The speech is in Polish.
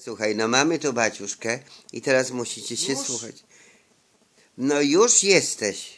Słuchaj, no mamy tu Baciuszkę i teraz musicie się Już? słuchać. No już jesteś.